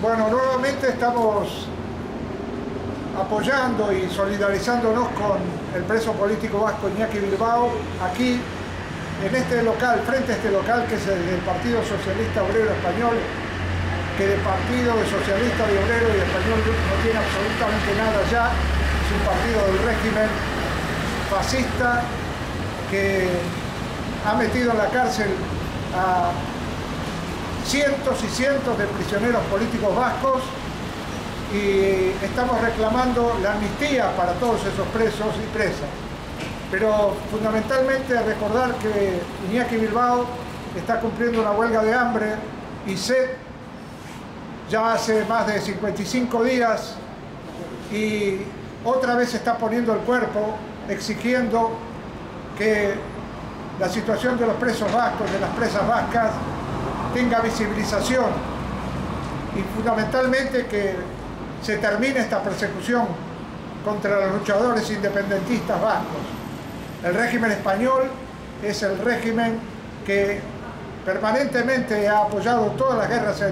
Bueno, nuevamente estamos apoyando y solidarizándonos con el preso político vasco Iñaki Bilbao, aquí en este local, frente a este local que es el del Partido Socialista Obrero Español, que de Partido de Socialista, de Obrero y de Español no tiene absolutamente nada ya. Es un partido del régimen fascista que ha metido en la cárcel a cientos y cientos de prisioneros políticos vascos, y estamos reclamando la amnistía para todos esos presos y presas. Pero fundamentalmente recordar que Iñaki Bilbao está cumpliendo una huelga de hambre y sed ya hace más de 55 días, y otra vez está poniendo el cuerpo exigiendo que la situación de los presos vascos, de las presas vascas, tenga visibilización, y fundamentalmente que se termine esta persecución contra los luchadores independentistas vascos. El régimen español es el régimen que permanentemente ha apoyado todas las guerras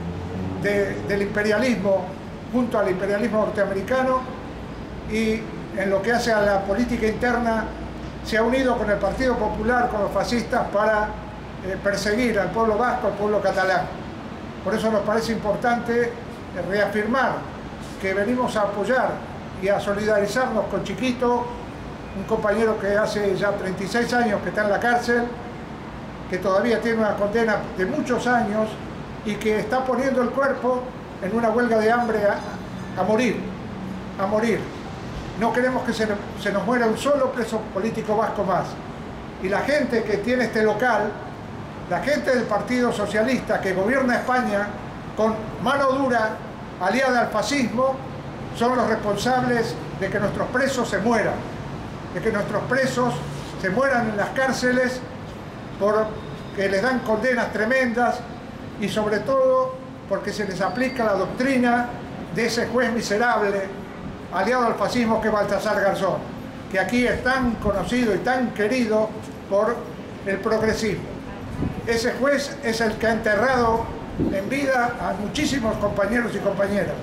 del imperialismo junto al imperialismo norteamericano, y en lo que hace a la política interna se ha unido con el Partido Popular, con los fascistas, para perseguir al pueblo vasco, al pueblo catalán. Por eso nos parece importante reafirmar que venimos a apoyar y a solidarizarnos con Chiquito, un compañero que hace ya 36 años que está en la cárcel, que todavía tiene una condena de muchos años y que está poniendo el cuerpo en una huelga de hambre a morir, a morir. No queremos que se nos muera un solo preso político vasco más. Y la gente que tiene este local, la gente del Partido Socialista que gobierna España con mano dura, aliada al fascismo, son los responsables de que nuestros presos se mueran, de que nuestros presos se mueran en las cárceles porque les dan condenas tremendas, y sobre todo porque se les aplica la doctrina de ese juez miserable, aliado al fascismo, que es Baltasar Garzón, que aquí es tan conocido y tan querido por el progresismo. Ese juez es el que ha enterrado en vida a muchísimos compañeros y compañeras.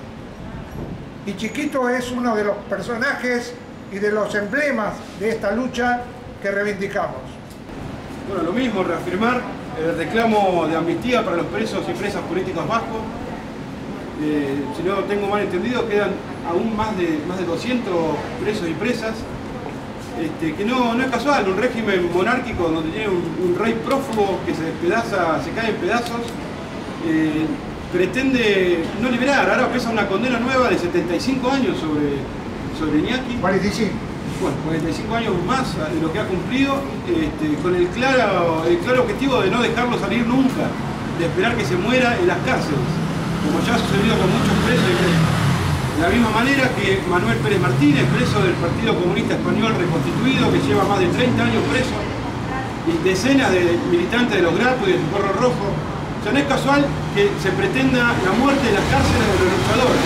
Y Chiquito es uno de los personajes y de los emblemas de esta lucha que reivindicamos. Bueno, lo mismo, reafirmar el reclamo de amnistía para los presos y presas políticos vascos. Si no tengo mal entendido, quedan aún más de 200 presos y presas, que no es casual. Un régimen monárquico donde tiene un rey prófugo que se despedaza, se cae en pedazos, pretende no liberar. Ahora pesa una condena nueva de 75 años sobre Iñaki. 45. Bueno, 45 años más de lo que ha cumplido, con el claro objetivo de no dejarlo salir nunca, de esperar que se muera en las cárceles, como ya ha sucedido con muchos presos y presas. De la misma manera que Manuel Pérez Martínez, preso del Partido Comunista Español reconstituido, que lleva más de 30 años preso, y decenas de militantes de los Gratos y del Socorro Rojo. O sea, no es casual que se pretenda la muerte en las cárceles de los luchadores,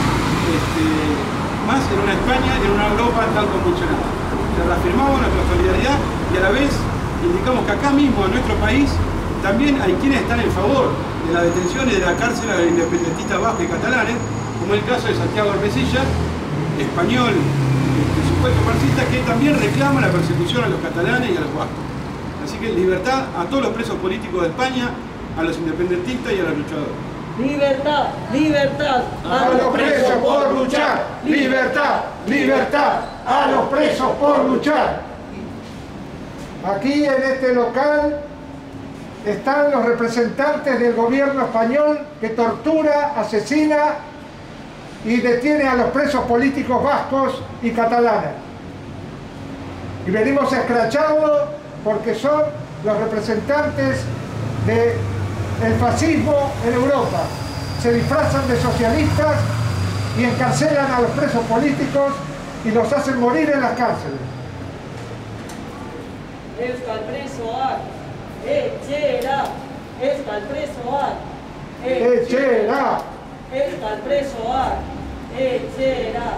más en una España y en una Europa tan convulsionada. O sea, reafirmamos nuestra solidaridad y a la vez indicamos que acá mismo, en nuestro país, también hay quienes están en favor de la detención y de la cárcel de independentistas vascos y catalanes, como el caso de Santiago Armesilla, español, supuesto marxista, que también reclama la persecución a los catalanes y a los vascos. Así que libertad a todos los presos políticos de España, a los independentistas y a los luchadores. Libertad, libertad a los presos por luchar. Libertad, libertad a los presos por luchar. Aquí en este local están los representantes del gobierno español que tortura, asesina y detiene a los presos políticos vascos y catalanes. Y venimos escrachados porque son los representantes del fascismo en Europa. Se disfrazan de socialistas y encarcelan a los presos políticos y los hacen morir en las cárceles. Euskal presoak, etxera. Euskal presoak, ¡Etxera! Euskal presoak, etxera.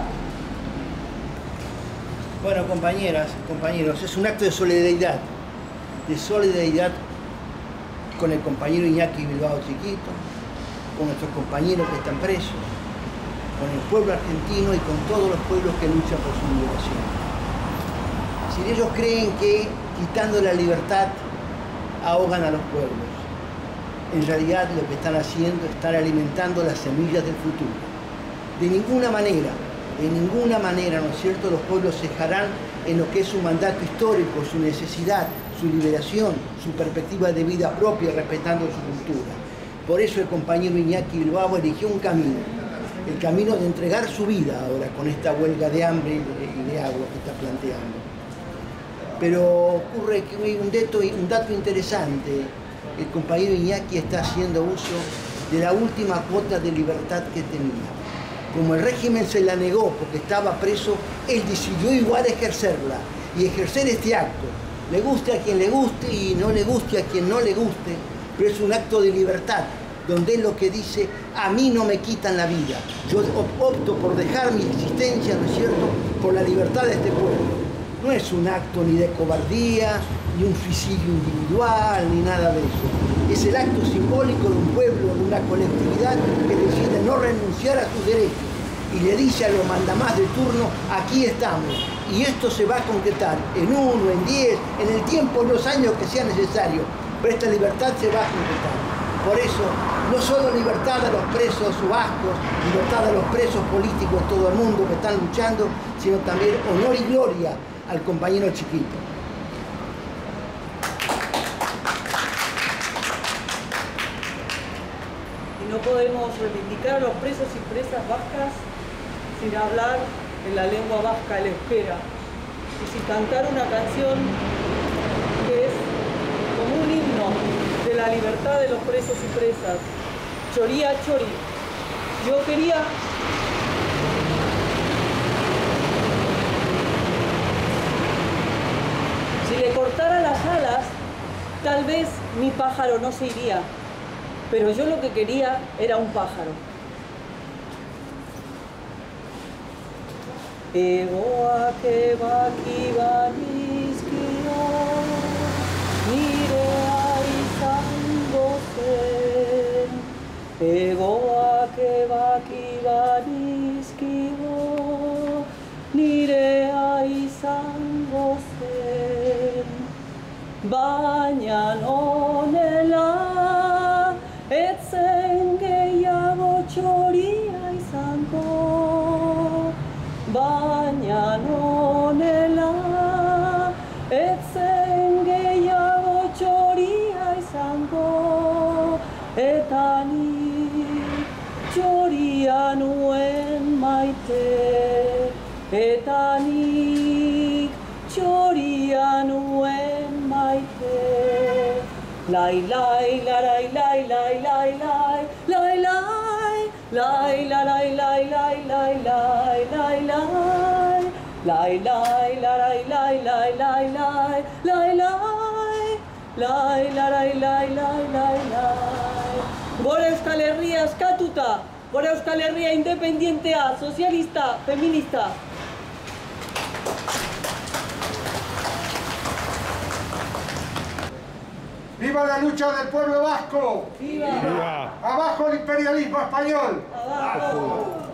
Bueno, compañeras, compañeros, es un acto de solidaridad con el compañero Iñaki Bilbao Chiquito, con nuestros compañeros que están presos, con el pueblo argentino y con todos los pueblos que luchan por su liberación. Si ellos creen que quitando la libertad ahogan a los pueblos, en realidad lo que están haciendo es estar alimentando las semillas del futuro. De ninguna manera, ¿no es cierto?, los pueblos cejarán en lo que es su mandato histórico, su necesidad, su liberación, su perspectiva de vida propia, respetando su cultura. Por eso el compañero Iñaki Bilbao eligió un camino, el camino de entregar su vida ahora con esta huelga de hambre y de agua que está planteando. Pero ocurre que hay un dato interesante. El compañero Iñaki está haciendo uso de la última cuota de libertad que tenía. Como el régimen se la negó porque estaba preso, él decidió igual ejercerla y ejercer este acto. Le guste a quien le guste y no le guste a quien no le guste, pero es un acto de libertad, donde él lo que dice: a mí no me quitan la vida, yo opto por dejar mi existencia, ¿no es cierto?, por la libertad de este pueblo. No es un acto ni de cobardía, ni un suicidio individual, ni nada de eso. Es el acto simbólico de un pueblo, de una colectividad que decide no renunciar a sus derechos y le dice a los mandamás de turno: aquí estamos. Y esto se va a concretar en 1, en 10, en el tiempo, en los años que sea necesario. Pero esta libertad se va a concretar. Por eso, no solo libertad a los presos vascos, libertad a los presos políticos de todo el mundo que están luchando, sino también honor y gloria al compañero Chiquito. Y no podemos reivindicar a los presos y presas vascas sin hablar en la lengua vasca, el euskera, y sin cantar una canción que es como un himno de la libertad de los presos y presas. Choría Chori. Yo quería si le cortara las alas, tal vez mi pájaro no se iría, pero yo lo que quería era un pájaro. Egoak ebaki banizkio, nirea izango zen. Egoak ebaki banizkio, nirea izango zen. Baina honela, etzen gehiago txoria izango. Baina honela, etzen gehiago txoria izango. Eta nik txoria nuen maite, eta nik txoria nuen maite. Lai lai larai lai lai lai lai lai lai lai larai lai lai lai lai lai lai lai lai larai lai lai lai lai lai lai lai larai lai lai lai lai. Gora Euskal Herria eskatuta, gora Euskal Herria independientea, sozialista, feminista. ¡Viva la lucha del pueblo vasco! ¡Viva! ¡Abajo el imperialismo español! ¡Abajo!